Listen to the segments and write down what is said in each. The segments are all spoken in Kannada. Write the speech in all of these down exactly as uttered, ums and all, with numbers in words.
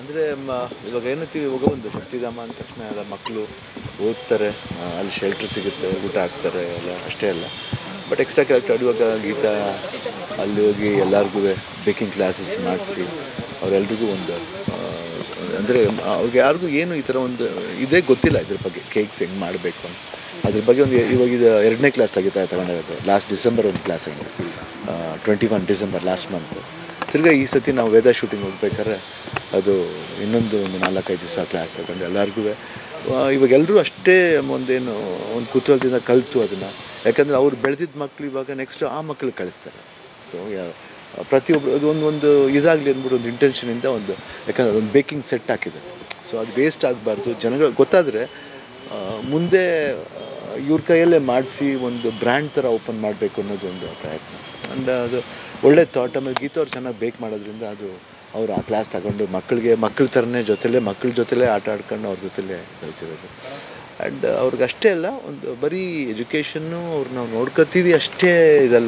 ಅಂದರೆ ಇವಾಗ ಏನಂತೀವಿ, ಇವಾಗ ಒಂದು ಶಕ್ತಿಧಾಮ ಅಂದ ತಕ್ಷಣ ಎಲ್ಲ ಮಕ್ಕಳು ಓದ್ತಾರೆ, ಅಲ್ಲಿ ಶೆಲ್ಟ್ರ್ ಸಿಗುತ್ತೆ, ಊಟ ಹಾಕ್ತಾರೆ ಎಲ್ಲ, ಅಷ್ಟೇ ಅಲ್ಲ. ಬಟ್ ಎಕ್ಸ್ಟ್ರಾ ಕ್ಯಾರೆಕ್ಟರ್ ಇವಾಗ ಗೀತಾ ಅಲ್ಲಿ ಹೋಗಿ ಎಲ್ಲರಿಗೂ ಬೇಕಿಂಗ್ ಕ್ಲಾಸಸ್ ಮಾಡಿಸಿ ಅವರೆಲ್ರಿಗೂ ಒಂದು ಅಂದರೆ ಅವ್ರಿಗೆ ಯಾರಿಗೂ ಏನು ಈ ಥರ ಒಂದು ಇದೇ ಗೊತ್ತಿಲ್ಲ ಇದ್ರ ಬಗ್ಗೆ, ಕೇಕ್ಸ್ ಹೆಂಗೆ ಮಾಡಬೇಕು ಅಂತ. ಅದ್ರ ಬಗ್ಗೆ ಒಂದು ಇವಾಗ ಇದು ಎರಡನೇ ಕ್ಲಾಸ್ ತೆಗಿತಾ ತಗೊಂಡಿರೋದು. ಲಾಸ್ಟ್ ಡಿಸೆಂಬರ್ ಒಂದು ಕ್ಲಾಸ್ ಆಗಿದೆ, twenty one December last month. ತಿರ್ಗಾ ಈ ಸತಿ ನಾವು ವೇದ ಶೂಟಿಂಗ್ ಹೋಗ್ಬೇಕಾದ್ರೆ ಅದು ಇನ್ನೊಂದು ಒಂದು ನಾಲ್ಕೈದು ದಿವಸ ಕ್ಲಾಸ್ ತಗೊಂಡು ಎಲ್ಲರಿಗೂ ಇವಾಗ ಎಲ್ಲರೂ ಅಷ್ಟೇ ಒಂದೇನು ಒಂದು ಕುತೂಹಲದಿಂದ ಕಲಿತು ಅದನ್ನು. ಯಾಕಂದರೆ ಅವ್ರು ಬೆಳೆದಿದ್ದ ಮಕ್ಕಳು ಇವಾಗ ನೆಕ್ಸ್ಟ್ ಆ ಮಕ್ಕಳಿಗೆ ಕಳಿಸ್ತಾರೆ. ಸೊ ಪ್ರತಿಯೊಬ್ಬರು ಅದು ಒಂದು ಒಂದು ಇದಾಗಲಿ ಅಂದ್ಬಿಟ್ಟು ಒಂದು ಇಂಟೆನ್ಷನಿಂದ ಒಂದು, ಯಾಕಂದರೆ ಒಂದು ಬೇಕಿಂಗ್ ಸೆಟ್ ಹಾಕಿದ್ದಾರೆ. ಸೊ ಅದು ವೇಸ್ಟ್ ಆಗಬಾರ್ದು, ಜನಗಳು ಗೊತ್ತಾದರೆ ಮುಂದೆ ಇವ್ರ ಕೈಯಲ್ಲೇ ಮಾಡಿಸಿ ಒಂದು ಬ್ರ್ಯಾಂಡ್ ಥರ ಓಪನ್ ಮಾಡಬೇಕು ಅನ್ನೋದು ಒಂದು ಪ್ರಯತ್ನ. ಆ್ಯಂಡ್ ಅದು ಒಳ್ಳೆ ಥಾಟ್. ಆಮೇಲೆ ಗೀತಾ ಅವ್ರು ಚೆನ್ನಾಗಿ ಬೇಕ್ ಮಾಡೋದ್ರಿಂದ ಅದು ಅವರು ಆ ಕ್ಲಾಸ್ ತಗೊಂಡು ಮಕ್ಕಳಿಗೆ ಮಕ್ಕಳ ಥರನೇ ಜೊತೆಲೇ ಮಕ್ಕಳ ಜೊತೆಲೇ ಆಟ ಆಡ್ಕೊಂಡು ಅವ್ರ ಜೊತೆಲೇ ಕಲ್ತಿರೋದು. ಆ್ಯಂಡ್ ಅವ್ರಿಗೆ ಅಷ್ಟೇ ಅಲ್ಲ, ಒಂದು ಬರೀ ಎಜುಕೇಷನ್ನು ಅವ್ರು ನಾವು ನೋಡ್ಕೋತೀವಿ ಅಷ್ಟೇ ಇದಲ್ಲ,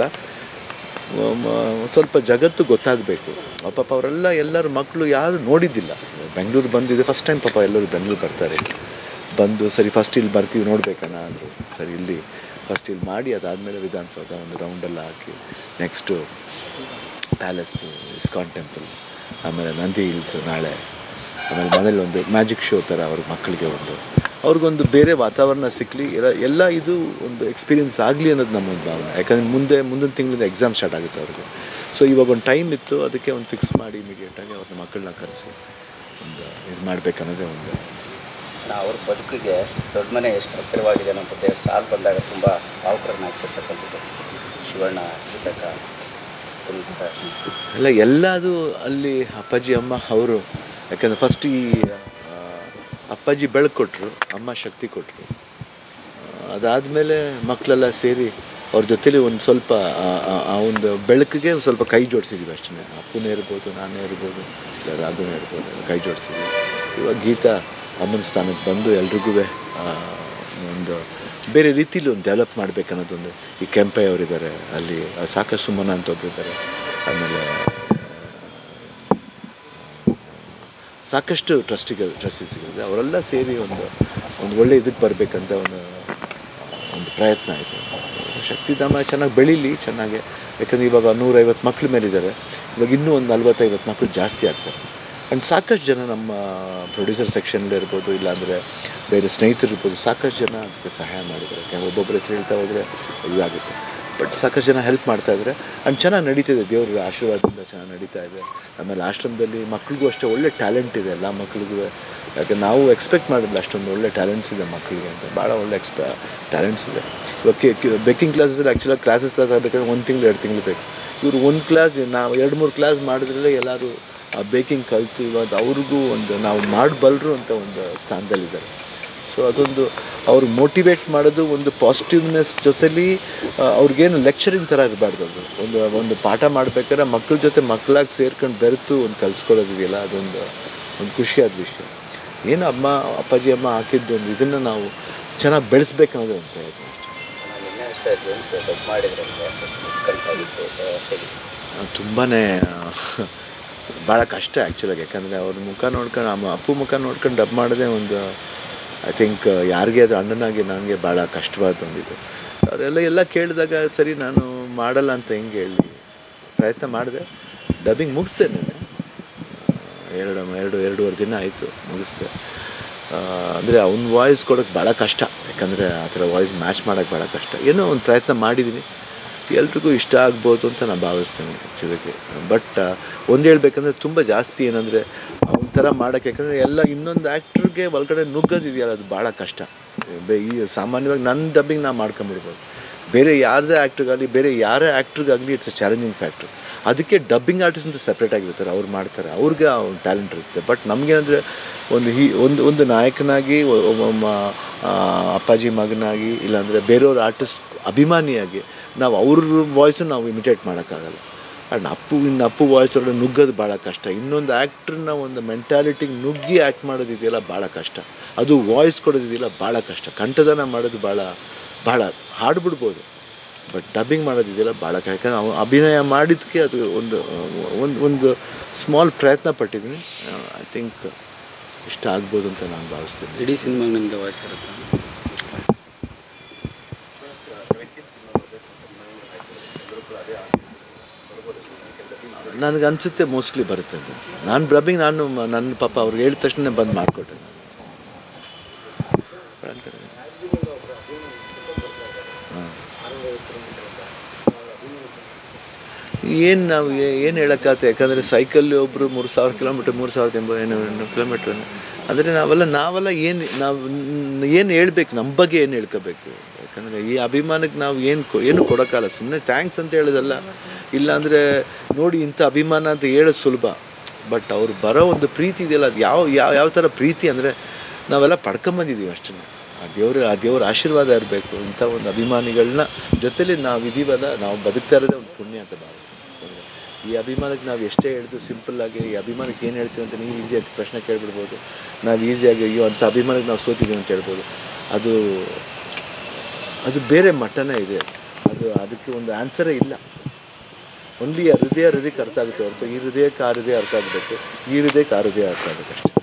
ಸ್ವಲ್ಪ ಜಗತ್ತು ಗೊತ್ತಾಗಬೇಕು. ಪಾಪ ಅವರೆಲ್ಲ ಎಲ್ಲರೂ ಮಕ್ಕಳು ಯಾರು ನೋಡಿದ್ದಿಲ್ಲ, ಬೆಂಗಳೂರು ಬಂದಿದೆ ಫಸ್ಟ್ ಟೈಮ್ ಪಾಪ ಎಲ್ಲರೂ ಬೆಂಗಳೂರು ಬರ್ತಾರೆ. ಬಂದು ಸರಿ ಫಸ್ಟ್ ಇಲ್ಲಿ ಬರ್ತೀವಿ ನೋಡಬೇಕಣ್ಣ ಅಂದರು. ಸರಿ ಇಲ್ಲಿ ಫಸ್ಟ್ ಇಲ್ಲಿ ಮಾಡಿ ಅದಾದಮೇಲೆ ವಿಧಾನಸೌಧ ಒಂದು ರೌಂಡೆಲ್ಲ ಹಾಕಿ ನೆಕ್ಸ್ಟು ಪ್ಯಾಲೇಸ್ಸು, ಇಸ್ಕಾನ್ ಟೆಂಪಲ್, ಆಮೇಲೆ ನಂದಿ ಹಿಲ್ಸು ನಾಳೆ, ಆಮೇಲೆ ಮನೇಲಿ ಒಂದು ಮ್ಯಾಜಿಕ್ ಶೋ ಥರ ಅವ್ರ ಮಕ್ಕಳಿಗೆ ಒಂದು ಅವ್ರಿಗೊಂದು ಬೇರೆ ವಾತಾವರಣ ಸಿಕ್ಕಲಿ, ಎಲ್ಲ ಎಲ್ಲ ಇದು ಒಂದು ಎಕ್ಸ್ಪೀರಿಯೆನ್ಸ್ ಆಗಲಿ ಅನ್ನೋದು ನಮ್ಮೊಂದು ಭಾವನೆ. ಯಾಕಂದರೆ ಮುಂದೆ ಮುಂದಿನ ತಿಂಗಳಿಂದ ಎಕ್ಸಾಮ್ ಸ್ಟಾರ್ಟ್ ಆಗುತ್ತೆ ಅವ್ರಿಗೆ. ಸೊ ಇವಾಗ ಒಂದು ಟೈಮ್ ಇತ್ತು, ಅದಕ್ಕೆ ಒಂದು ಫಿಕ್ಸ್ ಮಾಡಿ ಇಮಿಡಿಯೇಟಾಗಿ ಅವ್ರನ್ನ ಮಕ್ಕಳನ್ನ ಕರೆಸಿ ಒಂದು ಇದು ಮಾಡಬೇಕನ್ನೋದೇ ಒಂದು. ಅವ್ರ ಬದುಕಿಗೆ ದೊಡ್ಡ ಮನೆ ಎಷ್ಟು ಹತ್ತಿರವಾಗಿದೆ ಅನ್ನೋಂಥದ್ದು ಸಾಲು ಬಂದಾಗ ತುಂಬ ಭಾವುಕರನ್ನಾಗಿಸಿರ್ತಕ್ಕಂಥದ್ದು ಶಿವಣ್ಣ, ಗೀತಕ್ಕ, ಪುನೀತ್ ಸರ್ ಎಲ್ಲ ಎಲ್ಲ ಅದು ಅಲ್ಲಿ ಅಪ್ಪಾಜಿ ಅಮ್ಮ ಅವರು. ಯಾಕಂದರೆ ಫಸ್ಟ್ ಈ ಅಪ್ಪಾಜಿ ಬೆಳಕು ಕೊಟ್ಟರು, ಅಮ್ಮ ಶಕ್ತಿ ಕೊಟ್ಟರು. ಅದಾದಮೇಲೆ ಮಕ್ಕಳೆಲ್ಲ ಸೇರಿ ಅವ್ರ ಜೊತೇಲಿ ಒಂದು ಸ್ವಲ್ಪ ಆ ಒಂದು ಬೆಳಕಿಗೆ ಒಂದು ಸ್ವಲ್ಪ ಕೈ ಜೋಡಿಸಿದ್ವಿ ಅಷ್ಟೇ. ಅಪ್ಪನೇ ಇರ್ಬೋದು, ನಾನೇ ಇರ್ಬೋದು, ಇಲ್ಲ ರಾಘವನೇ ಇರ್ಬೋದು, ಕೈ ಜೋಡಿಸಿದ್ವಿ. ಇವಾಗ ಗೀತಾ ಅಮ್ಮನ ಸ್ಥಾನಕ್ಕೆ ಬಂದು ಎಲ್ರಿಗೂ ಒಂದು ಬೇರೆ ರೀತಿಲಿ ಒಂದು ಡೆವಲಪ್ ಮಾಡಬೇಕನ್ನೋದೊಂದು. ಈ ಕೆಂಪಯ್ಯ ಅವರಿದ್ದಾರೆ, ಅಲ್ಲಿ ಸಾಕಷ್ಟು ಸುಮನ ಅಂತ ಒಬ್ಬರಿದ್ದಾರೆ, ಆಮೇಲೆ ಸಾಕಷ್ಟು ಟ್ರಸ್ಟಿಗಳು ಟ್ರಸ್ಟೀಸ್ಗಳಿದೆ. ಅವರೆಲ್ಲ ಸೇರಿ ಒಂದು ಒಂದು ಒಳ್ಳೆ ಇದಕ್ಕೆ ಬರಬೇಕಂತ ಒಂದು ಒಂದು ಪ್ರಯತ್ನ ಆಯಿತು. ಶಕ್ತಿಧಾಮ ಚೆನ್ನಾಗಿ ಬೆಳೀಲಿ, ಚೆನ್ನಾಗೆ. ಯಾಕಂದರೆ ಇವಾಗ ನೂರೈವತ್ತು ಮಕ್ಳ ಮೇಲಿದ್ದಾರೆ, ಇವಾಗ ಇನ್ನೂ ಒಂದು ನಲ್ವತ್ತೈವತ್ತು ಮಕ್ಕಳು ಜಾಸ್ತಿ ಆಗ್ತಾರೆ. ಆ್ಯಂಡ್ ಸಾಕಷ್ಟು ಜನ ನಮ್ಮ ಪ್ರೊಡ್ಯೂಸರ್ ಸೆಕ್ಷನ್ಲಿ ಇರ್ಬೋದು, ಇಲ್ಲಾಂದರೆ ಬೇರೆ ಸ್ನೇಹಿತರು ಇರ್ಬೋದು, ಸಾಕಷ್ಟು ಜನ ಅದಕ್ಕೆ ಸಹಾಯ ಮಾಡಿದ್ದಾರೆ. ಯಾಕಂದರೆ ಒಬ್ಬೊಬ್ಬರ ಹೆಸರು ಹೇಳ್ತಾ ಹೋದರೆ ಇದಾಗುತ್ತೆ. ಬಟ್ ಸಾಕಷ್ಟು ಜನ ಹೆಲ್ಪ್ ಮಾಡ್ತಾಯಿದ್ದಾರೆ. ಆ್ಯಂಡ್ ಚೆನ್ನಾಗಿ ನಡೀತಿದೆ, ದೇವ್ರ ಆಶೀರ್ವಾದದಿಂದ ಚೆನ್ನಾಗಿ ನಡೀತಾ ಇದೆ. ಆಮೇಲೆ ಆಶ್ರಮದಲ್ಲಿ ಮಕ್ಳಿಗೂ ಅಷ್ಟೇ ಒಳ್ಳೆ ಟ್ಯಾಲೆಂಟ್ ಇದೆ, ಎಲ್ಲ ಮಕ್ಳಿಗೂ. ಯಾಕೆ ನಾವು ಎಕ್ಸ್ಪೆಕ್ಟ್ ಮಾಡಿದ್ವಿ ಅಷ್ಟೊಂದು ಒಳ್ಳೆ ಟ್ಯಾಲೆಂಟ್ಸ್ ಇದೆ ಮಕ್ಕಳಿಗೆ ಅಂತ, ಭಾಳ ಒಳ್ಳೆ ಎಕ್ಸ್ಪ ಟ್ಯಾಲೆಂಟ್ಸ್ ಇದೆ. ಇವಾಗ ಬೇಕಿಂಗ್ ಕ್ಲಾಸಲ್ಲಿ ಆ್ಯಕ್ಚುಲಾಗಿ ಕ್ಲಾಸಸ್ ಕ್ಲಾಸ್ ಆಗಬೇಕಂದ್ರೆ ಒಂದು ತಿಂಗಳು ಎರಡು ತಿಂಗಳು ಬೇಕು. ಇವರು ಒಂದು ಕ್ಲಾಸ್ ನಾವು ಎರಡು ಮೂರು ಕ್ಲಾಸ್ ಮಾಡಿದ್ರಲ್ಲೇ ಎಲ್ಲರೂ ಆ ಬೇಕಿಂಗ್ ಕಲಿತು ಇವಾಗ ಅವ್ರಿಗೂ ಒಂದು ನಾವು ಮಾಡಬಲ್ಲರು ಅಂತ ಒಂದು ಸ್ಥಾನದಲ್ಲಿದ್ದಾರೆ. ಸೊ ಅದೊಂದು ಅವ್ರಿಗೆ ಮೋಟಿವೇಟ್ ಮಾಡೋದು ಒಂದು ಪಾಸಿಟಿವ್ನೆಸ್ ಜೊತೆಲಿ ಅವ್ರಿಗೇನು ಲೆಕ್ಚರಿಂಗ್ ಥರ ಇರಬಾರ್ದು. ಅದು ಒಂದು ಒಂದು ಪಾಠ ಮಾಡಬೇಕಾದ್ರೆ ಮಕ್ಕಳ ಜೊತೆ ಮಕ್ಕಳಾಗಿ ಸೇರ್ಕೊಂಡು ಬೆರೆತು ಒಂದು ಕಲಿಸ್ಕೊಳ್ಳೋದಿದೆಯಲ್ಲ, ಅದೊಂದು ಒಂದು ಖುಷಿಯಾದ ವಿಷಯ. ಏನು ಅಮ್ಮ ಅಪ್ಪಾಜಿ ಅಮ್ಮ ಹಾಕಿದ್ದು ಒಂದು ಇದನ್ನು ನಾವು ಚೆನ್ನಾಗಿ ಬೆಳೆಸ್ಬೇಕನ್ನೋದು ಒಂದು ಪ್ರಯತ್ನ ಅಷ್ಟೇ. ತುಂಬಾ ಭಾಳ ಕಷ್ಟ ಆ್ಯಕ್ಚುಲಾಗಿ. ಯಾಕಂದರೆ ಅವ್ರ ಮುಖ ನೋಡ್ಕೊಂಡು ಅಮ್ಮ ಅಪ್ಪು ಮುಖ ನೋಡ್ಕೊಂಡು ಡಬ್ ಮಾಡೋದೇ ಒಂದು, ಐ ಥಿಂಕ್ ಯಾರಿಗೆ ಅದು ಅಣ್ಣನಾಗಿ ನನಗೆ ಭಾಳ ಕಷ್ಟವಾದ ಒಂದಿದು. ಅವರೆಲ್ಲ ಎಲ್ಲ ಕೇಳಿದಾಗ ಸರಿ ನಾನು ಮಾಡಲ್ಲ ಅಂತ ಹೆಂಗೆ ಹೇಳಿ ಪ್ರಯತ್ನ ಮಾಡಿದೆ. ಡಬ್ಬಿಂಗ್ ಮುಗಿಸ್ದೆ ನಾನು, ಎರಡು ಎರಡು ಎರಡೂವರೆ ದಿನ ಆಯಿತು ಮುಗಿಸ್ದೆ. ಅಂದರೆ ಅವ್ನ ವಾಯ್ಸ್ ಕೊಡೋಕ್ಕೆ ಭಾಳ ಕಷ್ಟ, ಯಾಕಂದರೆ ಆ ಥರ ವಾಯ್ಸ್ ಮ್ಯಾಚ್ ಮಾಡೋಕ್ಕೆ ಭಾಳ ಕಷ್ಟ. ಏನೋ ಒಂದು ಪ್ರಯತ್ನ ಮಾಡಿದ್ದೀನಿ, ಎಲ್ರಿಗೂ ಇಷ್ಟ ಆಗ್ಬೋದು ಅಂತ ನಾನು ಭಾವಿಸ್ತೇನೆ ಆ್ಯಕ್ಚುಲಿಗೆ. ಬಟ್ ಒಂದು ಹೇಳ್ಬೇಕಂದ್ರೆ ತುಂಬ ಜಾಸ್ತಿ ಏನಂದರೆ ಒಂಥರ ಮಾಡೋಕ್ಕೆ, ಯಾಕಂದರೆ ಎಲ್ಲ ಇನ್ನೊಂದು ಆ್ಯಕ್ಟ್ರಿಗೆ ಒಳಗಡೆ ನುಗ್ಗೋದಿದೆಯಲ್ಲ, ಅದು ಭಾಳ ಕಷ್ಟ. ಈ ಸಾಮಾನ್ಯವಾಗಿ ನನ್ನ ಡಬ್ಬಿಂಗ್ ನಾವು ಮಾಡ್ಕೊಂಬಿಡ್ಬೋದು, ಬೇರೆ ಯಾರದೇ ಆ್ಯಕ್ಟ್ರಿಗಾಗಲಿ ಬೇರೆ ಯಾರೇ ಆ್ಯಕ್ಟ್ರಿಗಾಗಲಿ ಇಟ್ಸ್ ಅ ಚಾಲೆಂಜಿಂಗ್ ಫ್ಯಾಕ್ಟ್ರ್. ಅದಕ್ಕೆ ಡಬ್ಬಿಂಗ್ ಆರ್ಟಿಸ್ಟ್ ಅಂತ ಸಪ್ರೇಟಾಗಿರ್ತಾರೆ, ಅವ್ರು ಮಾಡ್ತಾರೆ, ಅವ್ರಿಗೆ ಒಂದು ಟ್ಯಾಲೆಂಟ್ ಇರುತ್ತೆ. ಬಟ್ ನಮಗೇನಂದರೆ ಒಂದು ಹೀ ಒಂದು ಒಂದು ನಾಯಕನಾಗಿ, ಅಪ್ಪಾಜಿ ಮಗನಾಗಿ, ಇಲ್ಲಾಂದರೆ ಬೇರೆಯವ್ರ ಆರ್ಟಿಸ್ಟ್ ಅಭಿಮಾನಿಯಾಗಿ ನಾವು ಅವ್ರ ವಾಯ್ಸನ್ನು ನಾವು ಇಮಿಟೇಟ್ ಮಾಡೋಕ್ಕಾಗಲ್ಲ. ಆ್ಯಂಡ್ ಅಪ್ಪು ಇನ್ನು ಅಪ್ಪು ವಾಯ್ಸ್ ಒಳಗೆ ನುಗ್ಗೋದು ಭಾಳ ಕಷ್ಟ. ಇನ್ನೊಂದು ಆ್ಯಕ್ಟ್ರನ್ನ ಒಂದು ಮೆಂಟ್ಯಾಲಿಟಿಗೆ ನುಗ್ಗಿ ಆ್ಯಕ್ಟ್ ಮಾಡೋದಿದೆಯಲ್ಲ ಭಾಳ ಕಷ್ಟ. ಅದು ವಾಯ್ಸ್ ಕೊಡೋದಿದೆಯಲ್ಲ ಭಾಳ ಕಷ್ಟ. ಕಂಠದಾನ ಮಾಡೋದು ಭಾಳ ಭಾಳ ಹಾಡ್ಬಿಡ್ಬೋದು, ಬಟ್ ಡಬ್ಬಿಂಗ್ ಮಾಡೋದಿದೆಯಲ್ಲ ಭಾಳ ಕಷ್ಟ. ಯಾಕಂದರೆ ಅವ್ನು ಅಭಿನಯ ಮಾಡಿದ್ದಕ್ಕೆ ಅದು ಒಂದು ಒಂದು ಒಂದು ಸ್ಮಾಲ್ ಪ್ರಯತ್ನ ಪಟ್ಟಿದ್ದೀನಿ. ಐ ಥಿಂಕ್ ಇಷ್ಟ ಆಗ್ಬೋದು ಅಂತ ನಾನು ಭಾವಿಸ್ತೀನಿ. ಇಡೀ ಸಿನಿಮಾಗೆ ನಿಮ್ಮದು ವಾಯ್ಸ್ ಇರುತ್ತೆ. ನನಗೆ ಅನಿಸುತ್ತೆ ಮೋಸ್ಟ್ಲಿ ಬರುತ್ತೆ ಅಂತ. ನಾನು ಡಬ್ಬಿಂಗ್ ನಾನು ನನ್ನ ಪಾಪ ಅವ್ರಿಗೆ ಹೇಳಿದ ತಕ್ಷಣ ಬಂದು ಮಾಡಿಕೊಟ್ಟೆ. ಏನು ನಾವು ಏನು ಹೇಳೋಕ್ಕಾಗುತ್ತೆ. ಯಾಕಂದರೆ ಸೈಕಲ್ಲಿ ಒಬ್ಬರು ಮೂರು ಸಾವಿರ ಕಿಲೋಮೀಟ್ರ್ ಮೂರು ಸಾವಿರದ ಎಂಬ ಏನು ಕಿಲೋಮೀಟ್ರ್ ಆದರೆ ನಾವೆಲ್ಲ ನಾವೆಲ್ಲ ಏನು ನಾವು ಏನು ಹೇಳ್ಬೇಕು, ನಮ್ಮ ಬಗ್ಗೆ ಏನು ಹೇಳ್ಕೋಬೇಕು. ಯಾಕಂದರೆ ಈ ಅಭಿಮಾನಕ್ಕೆ ನಾವು ಏನು ಏನು ಕೊಡೋಕ್ಕಲ್ಲ. ಸುಮ್ಮನೆ ಥ್ಯಾಂಕ್ಸ್ ಅಂತ ಹೇಳೋದಲ್ಲ. ಇಲ್ಲಾಂದರೆ ನೋಡಿ ಇಂಥ ಅಭಿಮಾನ ಅಂತ ಹೇಳೋದು ಸುಲಭ. ಬಟ್ ಅವ್ರು ಬರೋ ಒಂದು ಪ್ರೀತಿ ಇದೆಯಲ್ಲ, ಅದು ಯಾವ ಯಾವ ಯಾವ ಥರ ಪ್ರೀತಿ ಅಂದರೆ ನಾವೆಲ್ಲ ಪಡ್ಕೊಂಬಂದಿದ್ದೀವಿ ಅಷ್ಟೇ. ಆ ದೇವ್ರ ಆ ದೇವ್ರ ಆಶೀರ್ವಾದ ಇರಬೇಕು. ಇಂಥ ಒಂದು ಅಭಿಮಾನಿಗಳನ್ನ ಜೊತೆಲಿ ನಾವು ಇದೀವಲ್ಲ, ನಾವು ಬದುಕ್ತಾ ಇರೋದೇ ಒಂದು ಪುಣ್ಯ ಅಂತ ಭಾವಿಸ್ತೀನಿ. ಈ ಅಭಿಮಾನಕ್ಕೆ ನಾವು ಎಷ್ಟೇ ಹೇಳಿದ್ರು ಸಿಂಪಲ್ಲಾಗಿ ಈ ಅಭಿಮಾನಕ್ಕೆ ಏನು ಹೇಳ್ತೀವಿ ಅಂತ ನೀವು ಈಸಿಯಾಗಿ ಪ್ರಶ್ನೆ ಕೇಳಿಬಿಡ್ಬೋದು. ನಾವು ಈಸಿಯಾಗಿ ಅಯ್ಯೋ ಅಂಥ ಅಭಿಮಾನಕ್ಕೆ ನಾವು ಸೋತಿದ್ದೀವಿ ಅಂತ ಹೇಳ್ಬೋದು. ಅದು ಅದು ಬೇರೆ ಮಟ್ಟನೇ ಇದೆ. ಅದು ಅದಕ್ಕೆ ಒಂದು ಆನ್ಸರೇ ಇಲ್ಲ. ಓನ್ಲಿ ಆ ಹೃದಯ ಹೃದಯಕ್ಕೆ ಅರ್ಥ ಆಗುತ್ತೆ ಹೊರತು ಈ ಹೃದಯಕ್ಕೆ ಆ ಹೃದಯ ಅರ್ಥ ಆಗಬೇಕು, ಈ ಹೃದಯಕ್ಕೆ ಆ ಹೃದಯ ಅರ್ಥ ಆಗುತ್ತೆ ಅಷ್ಟೇ.